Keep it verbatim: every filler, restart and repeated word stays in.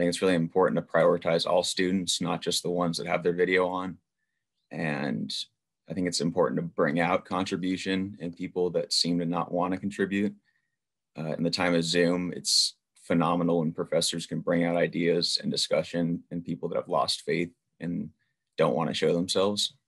think it's really important to prioritize all students, not just the ones that have their video on. And I think it's important to bring out contribution in people that seem to not want to contribute. Uh, in the time of Zoom, it's phenomenal when professors can bring out ideas and discussion in people that have lost faith and don't want to show themselves.